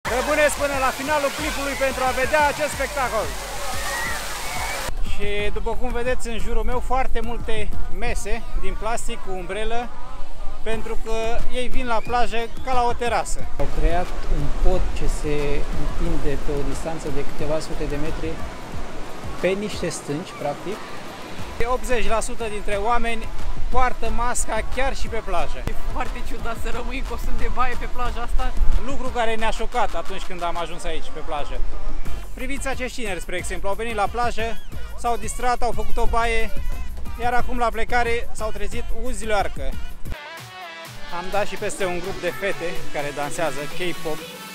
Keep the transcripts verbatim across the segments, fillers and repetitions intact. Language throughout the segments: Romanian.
Rămâneți până la finalul clipului pentru a vedea acest spectacol. Și după cum vedeți în jurul meu, foarte multe mese din plastic cu umbrelă, pentru că ei vin la plajă ca la o terasă. Au creat un pod ce se întinde pe o distanță de câteva sute de metri pe niște stânci, practic. optzeci la sută dintre oameni poartă masca chiar și pe plajă. E foarte ciudat să rămâi în costum de baie pe plaja asta. Lucru care ne-a șocat atunci când am ajuns aici, pe plajă. Priviți acești tineri, spre exemplu, au venit la plajă, s-au distrat, au făcut o baie, iar acum la plecare s-au trezit uzilioarcă. Am dat și peste un grup de fete care dansează K-pop.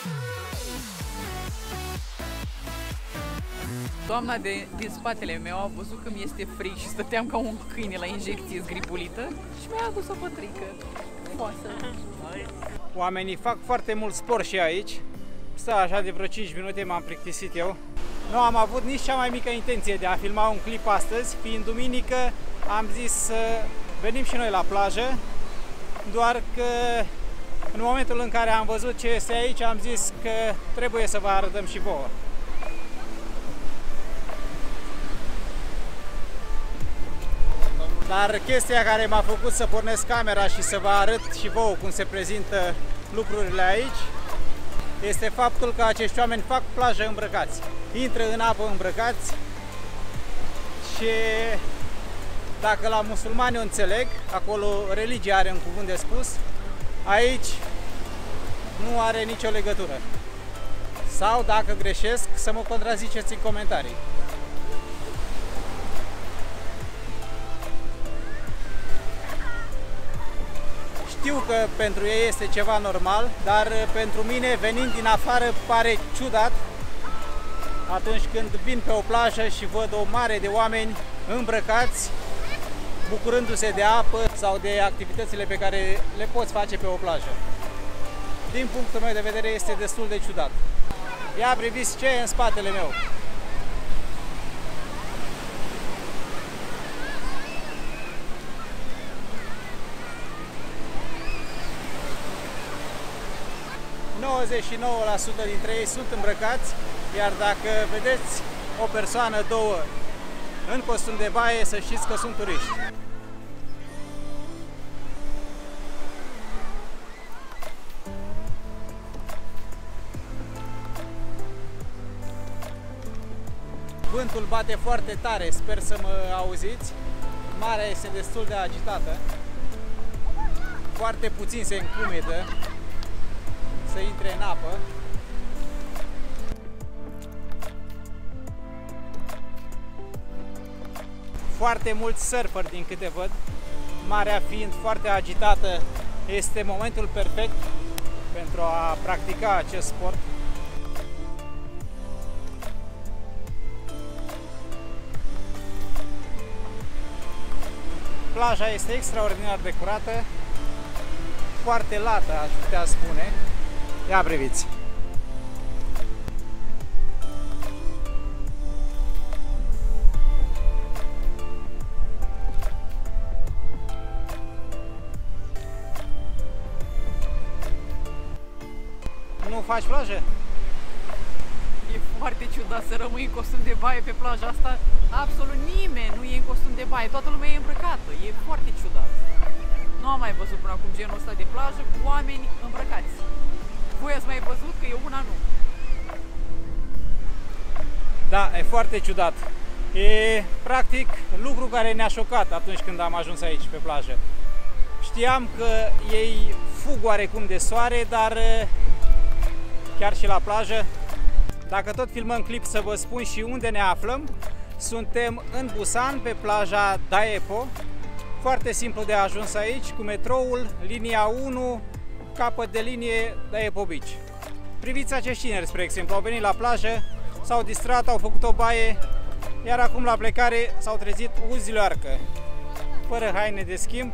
Doamna de, din spatele meu a văzut că mi este frig și stăteam ca un câine la injecție zgripulită și mi-a adus o pătrică frumoasă. Oamenii fac foarte mult sport și aici. Stă așa de vreo cinci minute, m-am plictisit eu. Nu am avut nici cea mai mică intenție de a filma un clip astăzi, fiind duminică, am zis să venim și noi la plajă, doar că în momentul în care am văzut ce este aici, am zis că trebuie să vă arătăm și vouă. Dar chestia care m-a făcut să pornesc camera și să vă arăt și vouă cum se prezintă lucrurile aici este faptul că acești oameni fac plajă îmbrăcați. Intră în apă îmbrăcați și dacă la musulmani o înțeleg, acolo religia are un cuvânt de spus, aici nu are nicio legătură. Sau dacă greșesc, să mă contraziceți în comentarii. Știu că pentru ei este ceva normal, dar pentru mine, venind din afară, pare ciudat atunci când vin pe o plajă și văd o mare de oameni îmbrăcați, bucurându-se de apă sau de activitățile pe care le poți face pe o plajă. Din punctul meu de vedere este destul de ciudat. Ia priviți ce e în spatele meu. nouăzeci și nouă la sută dintre ei sunt îmbrăcați, iar dacă vedeți o persoană, două, în costum de baie, să știți că sunt turiști. Vântul bate foarte tare, sper să mă auziți. Marea este destul de agitată. Foarte puțin se încumedă să intre în apă. Foarte mulți surferi din câte văd. Marea fiind foarte agitată, este momentul perfect pentru a practica acest sport. Plaja este extraordinar de curată, foarte lată, aș putea spune. Ia priviți! Nu faci plajă? E foarte ciudat să rămâi în costum de baie pe plaja asta. Absolut nimeni nu e în costum de baie, toată lumea e îmbrăcată. E foarte ciudat. Nu am mai văzut până acum genul ăsta de plajă cu oameni îmbrăcați. Voi ați mai văzut? Că eu una nu. Da, e foarte ciudat. E practic lucru care ne-a șocat atunci când am ajuns aici pe plajă. Știam că ei fug oarecum de soare, dar chiar și la plajă. Dacă tot filmăm clip, să vă spun și unde ne aflăm. Suntem în Busan, pe plaja Daepo. Foarte simplu de ajuns aici, cu metroul, linia unu, capăt de linie Daepo Beach. Priviți acești tineri, spre exemplu, au venit la plajă, s-au distrat, au făcut o baie, iar acum la plecare s-au trezit uzilioarcă, fără haine de schimb.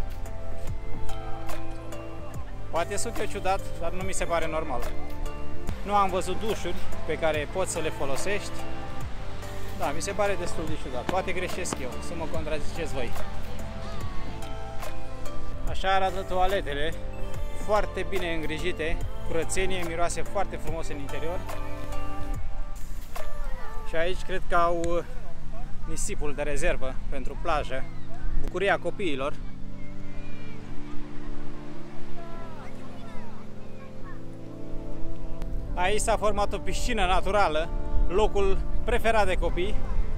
Poate sunt eu ciudat, dar nu mi se pare normal. Nu am văzut dușuri pe care poți să le folosești. Da, mi se pare destul de ciudat. Poate greșesc eu, să mă contraziceți voi. Așa arată toaletele, foarte bine îngrijite, curățenie, miroase foarte frumos în interior. Și aici cred că au nisipul de rezervă pentru plajă, bucuria copiilor. Aici s-a format o piscină naturală, locul preferat de copii.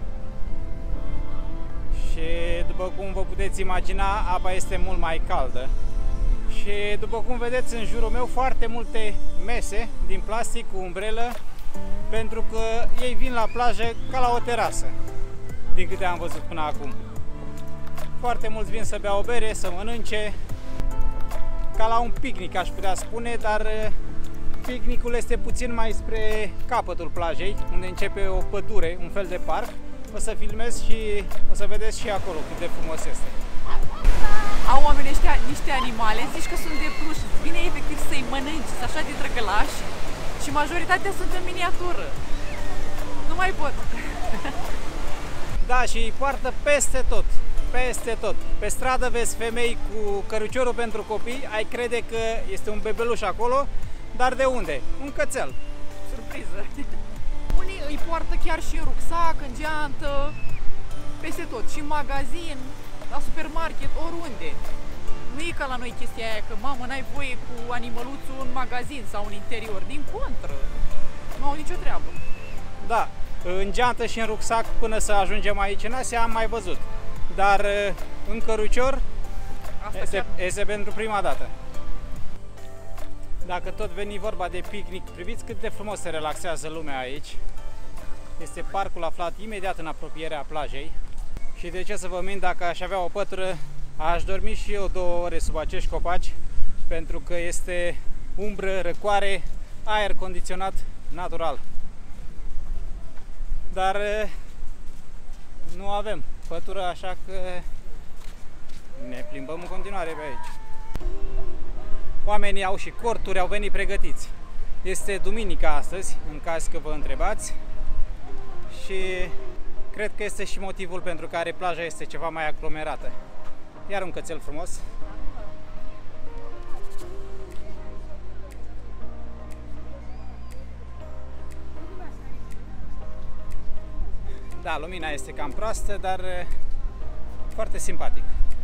Și după cum vă puteți imagina, apa este mult mai caldă. Și după cum vedeți în jurul meu, foarte multe mese din plastic cu umbrelă, pentru că ei vin la plajă ca la o terasă, din câte am văzut până acum. Foarte mulți vin să bea o bere, să mănânce, ca la un picnic aș putea spune, dar picnicul este puțin mai spre capătul plajei, unde începe o pădure, un fel de parc. O să filmez și o să vedeți și acolo cât de frumos este. Au oamenii ăștia niște animale, zici că sunt de pluș, vine efectiv să-i mănânci, sunt așa de drăgălași și majoritatea sunt în miniatură. Nu mai pot. Da, și îi poartă peste tot, peste tot. Pe stradă vezi femei cu căruciorul pentru copii, ai crede că este un bebeluș acolo, dar de unde? Un cățel. Surpriză. Unii îi poartă chiar și în rucsac, în geantă, peste tot, și în magazin, la supermarket, oriunde. Nu e ca la noi chestia aia că, mamă, n-ai voie cu animăluțul în magazin sau în interior. Din contră, nu au nicio treabă. Da, în geantă și în rucsac până să ajungem aici în Asia am mai văzut. Dar în cărucior este, este pentru prima dată. Dacă tot veni vorba de picnic, priviți cât de frumos se relaxează lumea aici. Este parcul aflat imediat în apropierea plajei. Și de ce să vă mint, dacă aș avea o pătură, aș dormi și eu două ore sub acești copaci, pentru că este umbră, răcoare, aer condiționat natural. Dar nu avem pătură, așa că ne plimbăm în continuare pe aici. Oamenii au și corturi, au venit pregătiți. Este duminica astăzi, în caz că vă întrebați, și cred că este și motivul pentru care plaja este ceva mai aglomerată. Iar un cățel frumos. Da, lumina este cam proastă, dar foarte simpatic.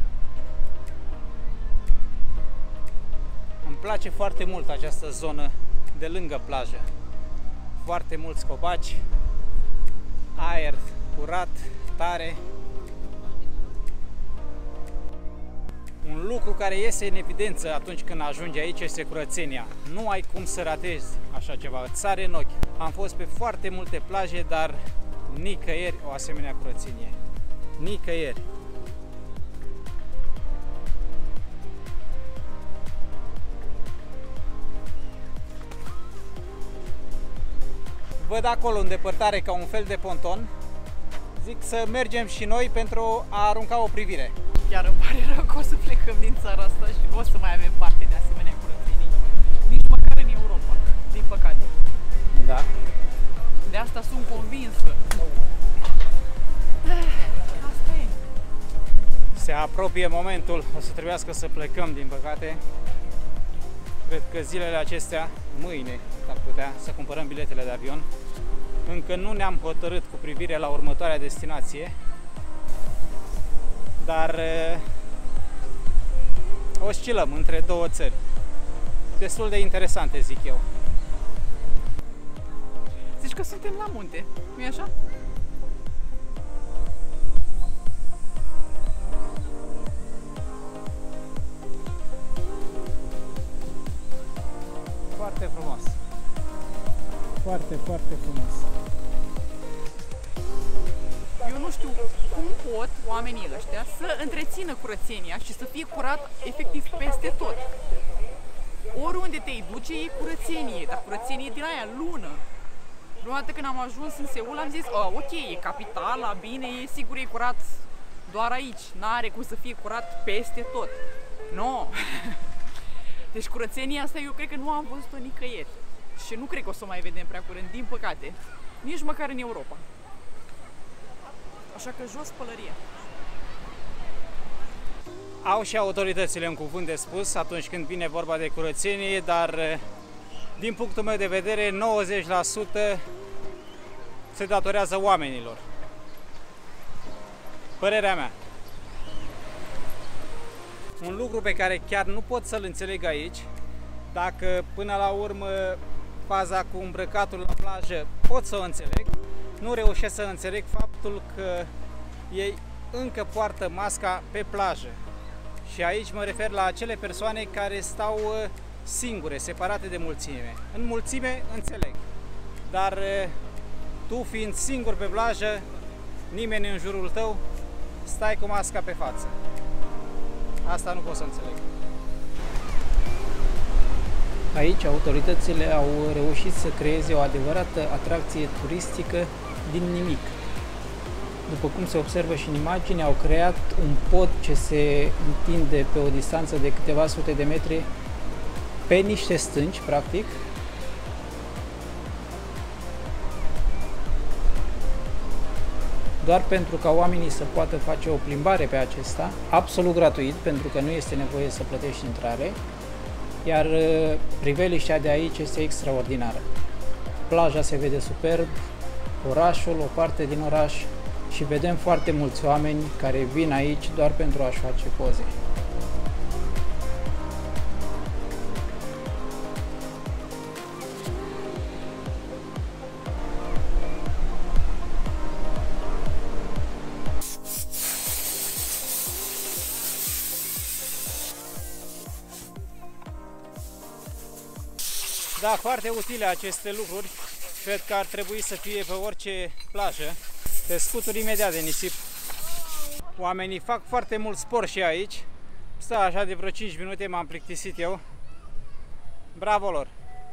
Îmi place foarte mult această zonă de lângă plajă. Foarte mulți copaci, aer curat, tare. Un lucru care iese în evidență atunci când ajungi aici este curățenia. Nu ai cum să ratezi așa ceva, îți sare în ochi. Am fost pe foarte multe plaje, dar nicăieri o asemenea curățenie. Nicăieri. Văd acolo în depărtare ca un fel de ponton. Zic să mergem și noi pentru a arunca o privire. Chiar îmi pare rău că o să plecăm din țara asta și o să mai avem parte de asemenea curățenii. Nici măcar în Europa, din păcate. Da. De asta sunt convinsă. Asta e. Se apropie momentul, o să trebuiască să plecăm, din păcate. Cred că zilele acestea, mâine, ar putea să cumpărăm biletele de avion. Încă nu ne-am hotărât cu privire la următoarea destinație, dar uh, oscilăm între două țări. Destul de interesante, zic eu. Zici că suntem la munte, nu-i așa? Foarte frumos. Foarte, foarte frumos. Eu nu știu cum pot oamenii ăștia să întrețină curățenia și să fie curat efectiv peste tot. Oriunde te-i duce e curățenie, dar curățenie din aia lună. Prima dată când am ajuns în Seul am zis, oh, ok, e capitala, bine, e sigur e curat doar aici, n-are cum să fie curat peste tot. No! Deci curățenia asta eu cred că nu am văzut-o nicăieri. Și nu cred că o să o mai vedem prea curând, din păcate. Nici măcar în Europa. Așa că jos pălăria. Au și autoritățile un cuvânt de spus atunci când vine vorba de curățenie, dar din punctul meu de vedere, nouăzeci la sută se datorează oamenilor. Părerea mea. Un lucru pe care chiar nu pot să-l înțeleg aici, dacă până la urmă faza cu îmbrăcatul la plajă pot să o înțeleg, nu reușesc să înțeleg faptul că ei încă poartă masca pe plajă. Și aici mă refer la acele persoane care stau singure, separate de mulțime. În mulțime înțeleg, dar tu fiind singur pe plajă, nimeni în jurul tău, stai cu masca pe față. Asta nu pot să înțeleg. Aici autoritățile au reușit să creeze o adevărată atracție turistică din nimic. După cum se observă și în imagine, au creat un pod ce se întinde pe o distanță de câteva sute de metri pe niște stânci, practic. Doar pentru ca oamenii să poată face o plimbare pe acesta, absolut gratuit, pentru că nu este nevoie să plătești intrare, iar priveliștea de aici este extraordinară. Plaja se vede superb, orașul, o parte din oraș, și vedem foarte mulți oameni care vin aici doar pentru a-și face poze. Da, foarte utile aceste lucruri. Cred că ar trebui să fie pe orice plajă. Te scuturi imediat de nisip. Oamenii fac foarte mult sport și aici. Stă așa de vreo cinci minute, m-am plictisit eu. Bravo lor!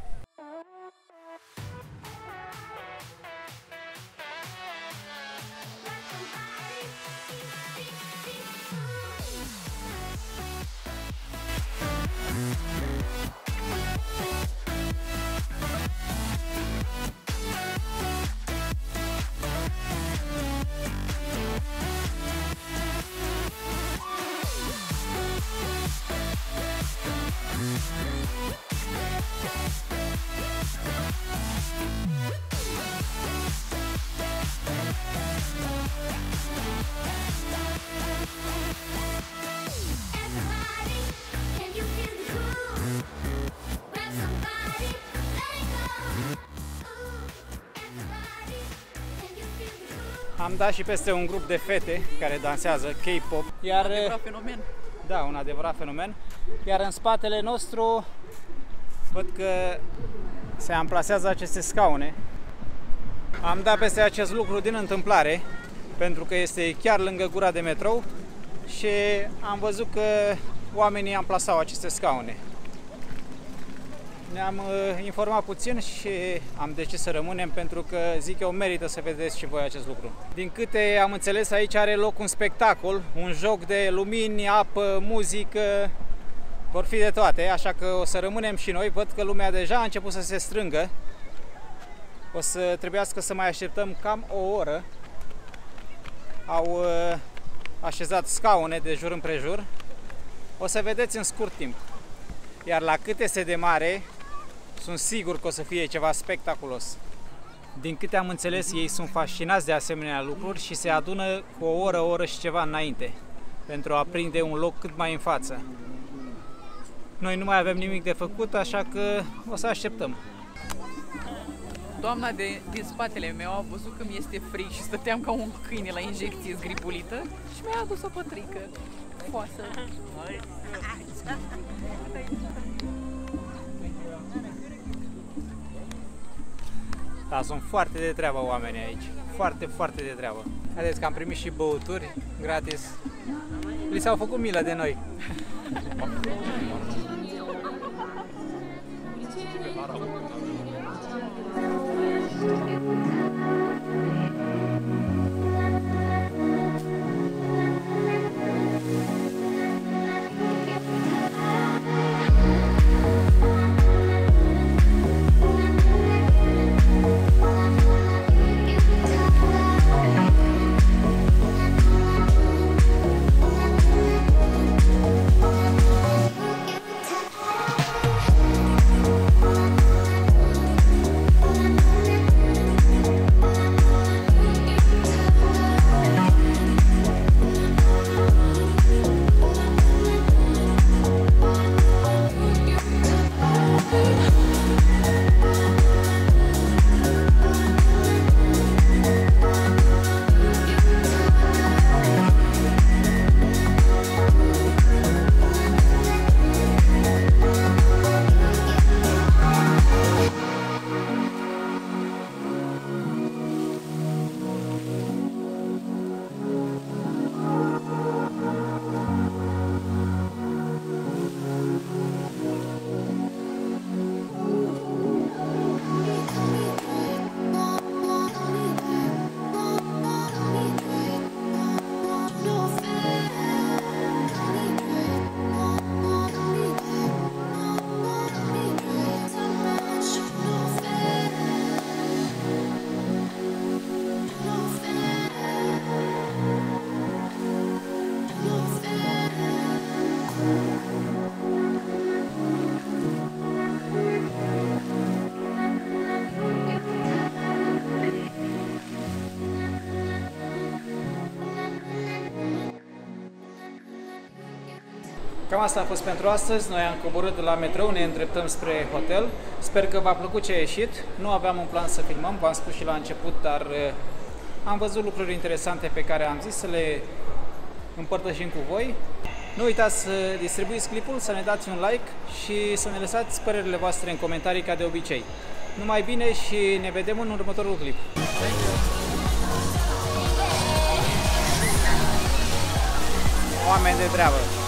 Am dat și peste un grup de fete care dansează K-pop. Iar, un adevărat fenomen. Da, un adevărat fenomen. Iar în spatele nostru văd că se amplasează aceste scaune. Am dat peste acest lucru din întâmplare, pentru că este chiar lângă gura de metrou și am văzut că oamenii amplasau aceste scaune. Ne-am uh, informat puțin și am decis să rămânem, pentru că zic eu merită să vedeți și voi acest lucru. Din câte am înțeles, aici are loc un spectacol, un joc de lumini, apă, muzică, vor fi de toate, așa că o să rămânem și noi. Văd că lumea deja a început să se strângă. O să trebuiască să mai așteptăm cam o oră. Au uh, așezat scaune de jur împrejur. O să vedeți în scurt timp. Iar la cât este de mare, sunt sigur că o să fie ceva spectaculos. Din câte am înțeles, ei sunt fascinați de asemenea lucruri și se adună cu o oră, o oră și ceva înainte, pentru a prinde un loc cât mai în față. Noi nu mai avem nimic de făcut, așa că o să așteptăm. Doamna de, din spatele meu a văzut că mi este frig și stăteam ca un câine la injecție zgripulită și mi-a adus o pătrică foasă. Da, sunt foarte de treabă oamenii aici. Foarte, foarte de treabă. Vedeți că am primit și băuturi gratis. Li s-au făcut milă de noi. Cam asta a fost pentru astăzi. Noi am coborât de la metrou, ne îndreptăm spre hotel. Sper că v-a plăcut ce a ieșit. Nu aveam un plan să filmăm, v-am spus și la început, dar am văzut lucruri interesante pe care am zis să le împărtășim cu voi. Nu uitați să distribuiți clipul, să ne dați un like și să ne lăsați părerile voastre în comentarii ca de obicei. Numai bine și ne vedem în următorul clip. Oameni de treabă!